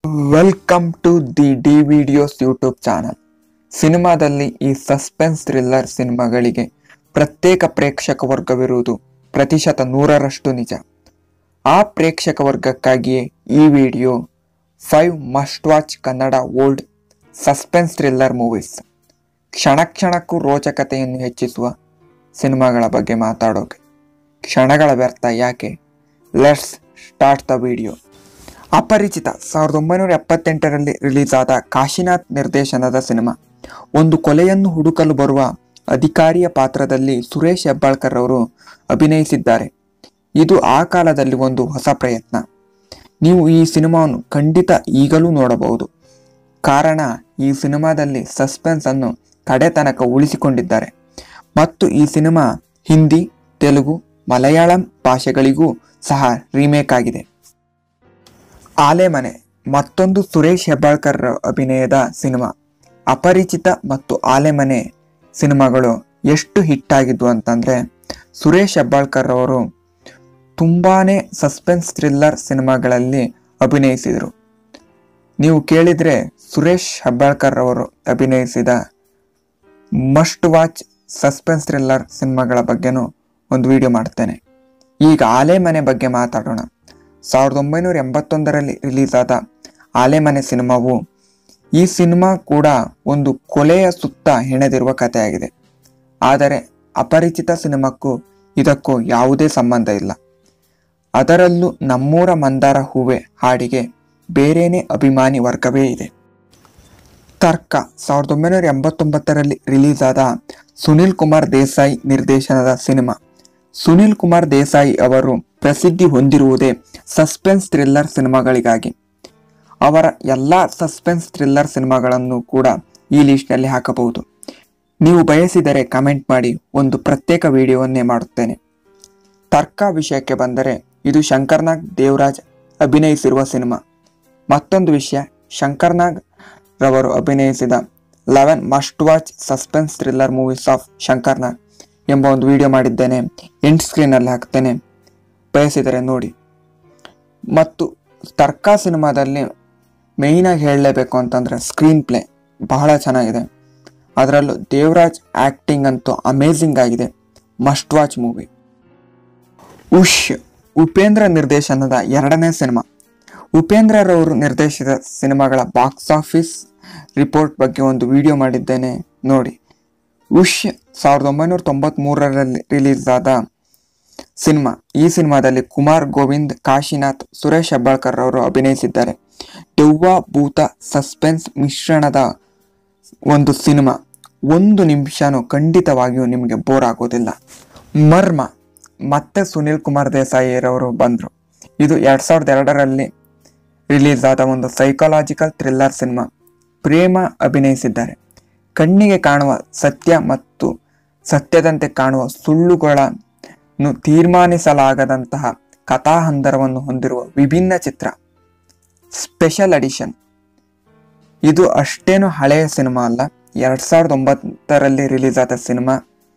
Welcome to the D videos YouTube channel. ಸಿನಿಮಾದಲ್ಲಿ ಈ suspense thriller ಸಿನಿಮಾಗಳಿಗೆ ಪ್ರತ್ಯೇಕ ಪ್ರೇಕ್ಷಕ ವರ್ಗವಿರುವುದು ಪ್ರತಿಶತ 100ರಷ್ಟು ನಿಜ. ಆ ಪ್ರೇಕ್ಷಕ ವರ್ಗಕ್ಕಾಗಿಯೇ ಈ video 5 must watch Kannada old suspense thriller movies, ಕ್ಷಣ ಕ್ಷಣಕ್ಕೂ ರೋಚಕತೆಯನ್ನು ಹೆಚ್ಚಿಸುವ ಸಿನಿಮಾಗಳ ಬಗ್ಗೆ ಮಾತಾಡೋಕೆ. ಕ್ಷಣಗಳ ವ್ಯರ್ಥ ಯಾಕೆ, ಲೆಟ್ಸ್ ಸ್ಟಾರ್ಟ್ ದ ವಿಡಿಯೋ. ಅಪರಿಚಿತ 1978ರಲ್ಲಿ ರಿಲೀಸ್ ಆದ ಕಾಶಿನಾಥ್ ನಿರ್ದೇಶನದ ಸಿನಿಮಾ. ಒಂದು ಕೊಲೆಯನ್ನು ಹುಡುಕಲು ಬರುವ ಅಧಿಕಾರಿಯ ಪಾತ್ರದಲ್ಲಿ ಸುರೇಶ್ ಹೆಬ್ಬಾಳ್ಕರ್ ಅವರು ಅಭಿನಯಿಸಿದ್ದಾರೆ. ಇದು ಆ ಕಾಲದಲ್ಲಿ ಒಂದು ಹೊಸ ಪ್ರಯತ್ನ. ನೀವು ಈ ಸಿನಿಮಾವನ್ನು ಖಂಡಿತ ಈಗಲೂ ನೋಡಬಹುದು. ಕಾರಣ, ಈ ಸಿನಿಮಾದಲ್ಲಿ ಸಸ್ಪೆನ್ಸ್ ಅನ್ನು ಕಡೆ ತನಕ ಉಳಿಸಿಕೊಂಡಿದ್ದಾರೆ ಮತ್ತು ಈ ಸಿನಿಮಾ ಹಿಂದಿ, ತೆಲುಗು, ಮಲಯಾಳಂ ಭಾಷೆಗಳಿಗೂ ಸಹ ರೀಮೇಕ್ ಆಗಿದೆ. ಆಲೆಮನೆ ಮತ್ತೊಂದು ಸುರೇಶ್ ಹೆಬ್ಬಾಳ್ಕರ್ ಅಭಿನಯದ ಸಿನಿಮಾ. ಅಪರಿಚಿತ ಮತ್ತು ಆಲೆಮನೆ ಸಿನಿಮಾಗಳು ಎಷ್ಟು ಹಿಟ್ ಆಗಿದ್ವು ಅಂತಂದ್ರೆ, ಸುರೇಶ್ ಹೆಬ್ಬಾಳ್ಕರ್ ಅವರು ತುಂಬಾನೇ ಸಸ್ಪೆನ್ಸ್ ಥ್ರಿಲ್ಲರ್ ಸಿನಿಮಾಗಳಲ್ಲಿ ಅಭಿನಯಿಸಿದರು. ನೀವು ಕೇಳಿದ್ರೆ ಸುರೇಶ್ ಹೆಬ್ಬಾಳ್ಕರ್ ಅವರು ಅಭಿನಯಿಸಿದ ಮಸ್ಟ್ ವಾಚ್ ಸಸ್ಪೆನ್ಸ್ ಥ್ರಿಲ್ಲರ್ ಸಿನಿಮಾಗಳ ಬಗ್ಗೆನೂ ಒಂದು ವಿಡಿಯೋ ಮಾಡ್ತೇನೆ. ಈಗ ಆಲೆಮನೆ ಬಗ್ಗೆ ಮಾತಾಡೋಣ. 1981ರಲ್ಲಿ ರಿಲೀಸ್ ಆದ ಆಲೆಮನೆ ಸಿನಿಮಾವು, ಈ ಸಿನಿಮಾ ಕೂಡ ಒಂದು ಕೊಲೆಯ ಸುತ್ತ ಹೆಣೆದಿರುವ ಕಥೆಯಾಗಿದೆ. ಆದರೆ ಅಪರಿಚಿತ ಸಿನಿಮಾಕ್ಕೂ ಇದಕ್ಕೂ ಯಾವುದೇ ಸಂಬಂಧ ಇಲ್ಲ. ಅದರಲ್ಲೂ ನಮ್ಮೂರ ಮಂದಾರ ಹೂವೆ ಹಾಡಿಗೆ ಬೇರೇನೇ ಅಭಿಮಾನಿ ವರ್ಗವೇ ಇದೆ. ತರ್ಕ 1989ರಲ್ಲಿ ರಿಲೀಸ್ ಆದ ಸುನಿಲ್ ಕುಮಾರ್ ದೇಸಾಯಿ ನಿರ್ದೇಶನದ ಸಿನಿಮಾ. ಸುನಿಲ್ ಕುಮಾರ್ ದೇಸಾಯಿ ಅವರು ಪ್ರಸಿದ್ಧಿ ಹೊಂದಿರುವುದೇ ಸಸ್ಪೆನ್ಸ್ ಥ್ರಿಲ್ಲರ್ ಸಿನಿಮಾಗಳಿಗಾಗಿ. ಅವರ ಎಲ್ಲ ಸಸ್ಪೆನ್ಸ್ ಥ್ರಿಲ್ಲರ್ ಸಿನಿಮಾಗಳನ್ನು ಕೂಡ ಈ ಲಿಸ್ಟ್ನಲ್ಲಿ ಹಾಕಬಹುದು. ನೀವು ಬಯಸಿದರೆ ಕಮೆಂಟ್ ಮಾಡಿ, ಒಂದು ಪ್ರತ್ಯೇಕ ವಿಡಿಯೋವನ್ನೇ ಮಾಡುತ್ತೇನೆ. ತರ್ಕ ವಿಷಯಕ್ಕೆ ಬಂದರೆ, ಇದು ಶಂಕರ್ನಾಗ್ ದೇವರಾಜ್ ಅಭಿನಯಿಸಿರುವ ಸಿನಿಮಾ. ಮತ್ತೊಂದು ವಿಷಯ, ಶಂಕರ್ನಾಗ್ ರವರು ಅಭಿನಯಿಸಿದ 11 must watch suspense thriller movies of Shankar Nag ಎಂಬ ಒಂದು ವಿಡಿಯೋ ಮಾಡಿದ್ದೇನೆ. ಎಂಡ್ ಸ್ಕ್ರೀನಲ್ಲಿ ಹಾಕ್ತೇನೆ, ಬಯಸಿದರೆ ನೋಡಿ. ಮತ್ತು ತರ್ಕ ಸಿನಿಮಾದಲ್ಲಿ ಮೇಯ್ನಾಗಿ ಹೇಳಲೇಬೇಕು ಅಂತಂದರೆ ಸ್ಕ್ರೀನ್ ಪ್ಲೇ ಬಹಳ ಚೆನ್ನಾಗಿದೆ. ಅದರಲ್ಲೂ ದೇವರಾಜ್ ಆ್ಯಕ್ಟಿಂಗ್ ಅಂತೂ ಅಮೇಝಿಂಗ್ ಆಗಿದೆ. Must watch movie. ಉಶ್ ಉಪೇಂದ್ರ ನಿರ್ದೇಶನದ 2ನೇ ಸಿನಿಮಾ. ಉಪೇಂದ್ರರವರು ನಿರ್ದೇಶಿಸಿದ ಸಿನಿಮಾಗಳ ಬಾಕ್ಸ್ ಆಫೀಸ್ ರಿಪೋರ್ಟ್ ಬಗ್ಗೆ ಒಂದು ವಿಡಿಯೋ ಮಾಡಿದ್ದೇನೆ, ನೋಡಿ. ಉಶ್ 1993ರಲ್ಲಿ ರಿಲೀಸ್ ಆದ ಸಿನಿಮಾ. ಈ ಸಿನಿಮಾದಲ್ಲಿ ಕುಮಾರ್ ಗೋವಿಂದ್, ಕಾಶಿನಾಥ್, ಸುರೇಶ್ ಹೆಬ್ಬಾಳ್ಕರ್ ಅವರು ಅಭಿನಯಿಸಿದ್ದಾರೆ. ದೆವ್ವ, ಭೂತ, ಸಸ್ಪೆನ್ಸ್ ಮಿಶ್ರಣದ ಒಂದು ಸಿನಿಮಾ. 1 ನಿಮಿಷನೂ ಖಂಡಿತವಾಗಿಯೂ ನಿಮಗೆ ಬೋರ್ ಆಗೋದಿಲ್ಲ. ಮರ್ಮ ಮತ್ತೆ ಸುನಿಲ್ ಕುಮಾರ್ ದೇಸಾಯಿರವರು ಬಂದರು. ಇದು 2002ರಲ್ಲಿ ರಿಲೀಸ್ ಆದ ಒಂದು ಸೈಕಾಲಜಿಕಲ್ ಥ್ರಿಲ್ಲರ್ ಸಿನಿಮಾ. ಪ್ರೇಮ ಅಭಿನಯಿಸಿದ್ದಾರೆ. ಕಣ್ಣಿಗೆ ಕಾಣುವ ಸತ್ಯ ಮತ್ತು ಸತ್ಯದಂತೆ ಕಾಣುವ ಸುಳ್ಳುಗಳನ್ನು ತೀರ್ಮಾನಿಸಲಾಗದಂತಹ ಕಥಾಹಂದರವನ್ನು ಹೊಂದಿರುವ ವಿಭಿನ್ನ ಚಿತ್ರ. Special edition. ಇದು ಅಷ್ಟೇನು ಹಳೆಯ ಸಿನಿಮಾ ಅಲ್ಲ, 2009ರಲ್ಲಿ ರಿಲೀಸ್ ಆದ ಸಿನಿಮಾ.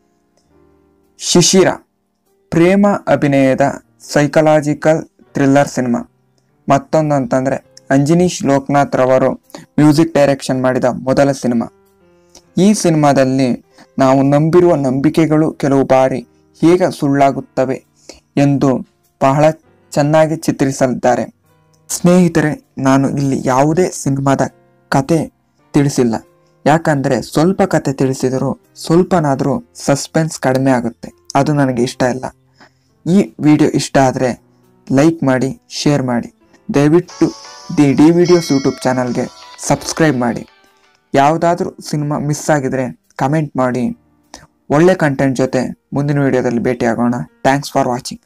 ಶಿಶಿರ ಪ್ರೇಮ ಅಭಿನಯದ ಸೈಕಾಲಜಿಕಲ್ ಥ್ರಿಲ್ಲರ್ ಸಿನಿಮಾ. ಮತ್ತೊಂದು ಅಂತಂದರೆ, ಅಂಜನೀಶ್ ಲೋಕನಾಥ್ ರವರು ಮ್ಯೂಸಿಕ್ ಡೈರೆಕ್ಷನ್ ಮಾಡಿದ ಮೊದಲ ಸಿನಿಮಾ. ಈ ಸಿನಿಮಾದಲ್ಲಿ ನಾವು ನಂಬಿರುವ ನಂಬಿಕೆಗಳು ಕೆಲವು ಬಾರಿ ಹೇಗೆ ಸುಳ್ಳಾಗುತ್ತವೆ ಎಂದು ಬಹಳ ಚೆನ್ನಾಗಿ ಚಿತ್ರಿಸಲಿದ್ದಾರೆ. ಸ್ನೇಹಿತರೆ, ನಾನು ಇಲ್ಲಿ ಯಾವುದೇ ಸಿನಿಮಾದ ಕತೆ ತಿಳಿಸಿಲ್ಲ. ಯಾಕಂದರೆ ಸ್ವಲ್ಪ ಕತೆ ತಿಳಿಸಿದರೂ ಸ್ವಲ್ಪನಾದರೂ ಸಸ್ಪೆನ್ಸ್ ಕಡಿಮೆ ಆಗುತ್ತೆ. ಅದು ನನಗೆ ಇಷ್ಟ ಇಲ್ಲ. ಈ ವಿಡಿಯೋ ಇಷ್ಟ ಆದರೆ ಲೈಕ್ ಮಾಡಿ, ಶೇರ್ ಮಾಡಿ. ದಯವಿಟ್ಟು ದಿ ಡಿ ವಿಡಿಯೋಸ್ ಯೂಟ್ಯೂಬ್ ಚಾನಲ್ಗೆ ಸಬ್ಸ್ಕ್ರೈಬ್ ಮಾಡಿ. ಯಾವುದಾದ್ರೂ ಸಿನಿಮಾ ಮಿಸ್ ಆಗಿದ್ರೆ ಕಮೆಂಟ್ ಮಾಡಿ. ಒಳ್ಳೆ ಕಂಟೆಂಟ್ ಜೊತೆ ಮುಂದಿನ ವಿಡಿಯೋದಲ್ಲಿ ಭೇಟಿಯಾಗೋಣ. Thanks for watching.